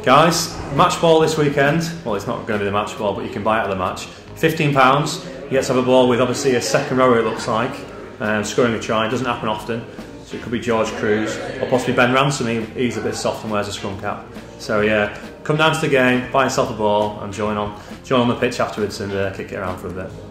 Guys, match ball this weekend. Well, it's not going to be the match ball, but you can buy it at the match. £15. You get to have a ball with obviously a second rower, it looks like, scoring a try. It doesn't happen often. So it could be George Cruz or possibly Ben Ransom. He's a bit soft and wears a scrum cap. So yeah, come down to the game, buy yourself a ball and join on the pitch afterwards and kick it around for a bit.